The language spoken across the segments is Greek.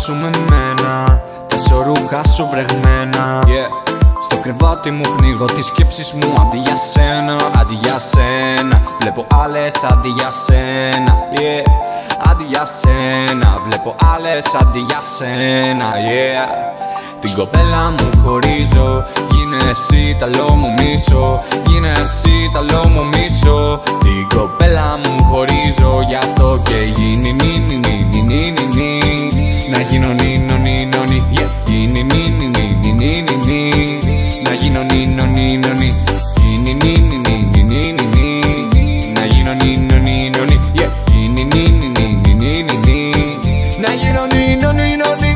σου με μένα, τα σωρούχα σου βρεγμένα. Στο κρεβάτι μου πνίγω τις σκέψεις μου. Αντί για σένα, αντί για σένα, βλέπω άλλες αντί για σένα. Αντί για σένα, βλέπω άλλες αντί για σένα. Την κοπέλα μου χωρίζω, γίνε εσύ τ' άλλο μου μίσο. Γίνε εσύ τ' άλλο μου μίσο. Την κοπέλα μου χωρίζω, γι' αυτό και γίνει νι νι νι νι νι νι. Να γίνω νίνο νίνο νι. Γίνει νι νι νι νι νι νι. Να γίνω νίνο νίνο νι. Γίνει νι νι νι νι νι νι. Να γίνω νίνο νίνο νι. Γίνει νι νι νι νι νι νι. Να γίνω νίνο νίνο νι.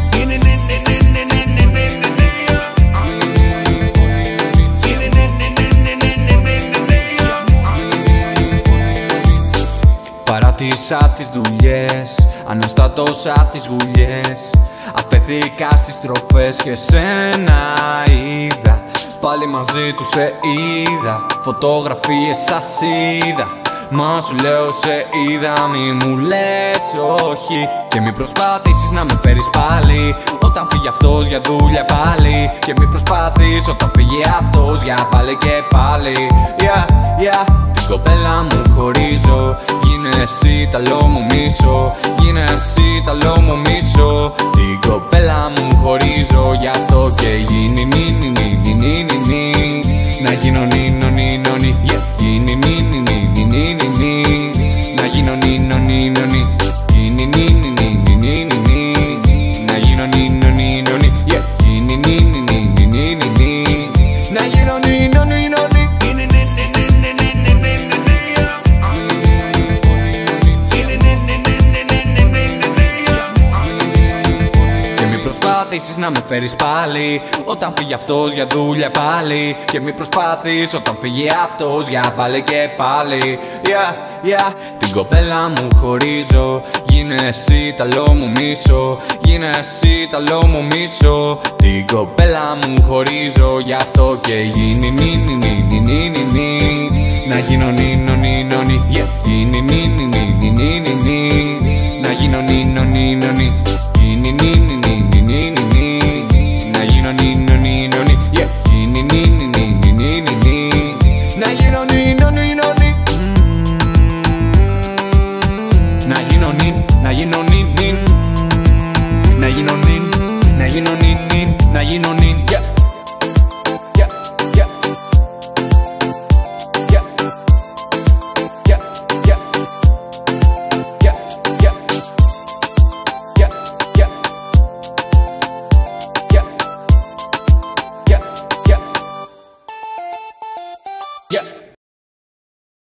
Παράτησα τις δουλειές, αναστάτωσα τις γουλιές. Αφέθηκα στις στροφές και σένα είδα. Πάλι μαζί του σε είδα, φωτογραφίες σας είδα. Μα σου λέω σε είδα, μη μου λες όχι. Και μη προσπαθήσεις να με φέρεις πάλι όταν φύγει αυτός για δουλειά πάλι. Και μη προσπαθείς όταν φύγει αυτός για πάλι και πάλι. Την κοπέλα μου χωρίζω, γίνε εσύ τ' άλλο μου μίσο. Γίνε εσύ τ' άλλο μου μίσο. Την κοπέλα μου χωρίζω, γι' αυτό και γίνει νι νι νι νι νι νι. Να γίνω νίνο νίνο νι. Γίνει νι νι νι νι νι νι. Να γίνω νίνο νίνο νι. Γίνει νι νι νι νι νι νι. Να γίνω νίνο νίνο νι. Γίνει νι νι νι νι νι νι. Να γίνω νίνο νίνο νι. Προσπαθήσεις να με φέρεις πάλι όταν φύγει αυτός για δουλειά πάλι. Και μη προσπαθείς όταν φύγει αυτός για πάλι και πάλι. Την κοπέλα μου χωρίζω, γίνε εσύ τ' άλλο μου μίσο. Γίνε εσύ τ' άλλο μου μίσο. Την κοπέλα μου χωρίζω, γι' αυτό και γίνει νι νι νι νι νι νι. Να γίνω νίνο νίνο νι. Γίνει νι νι νι νι νι νι. Να γίνω νίνο νίνο νι. Γίνει νι νι νι νι νι νι. Να γίνω νίνο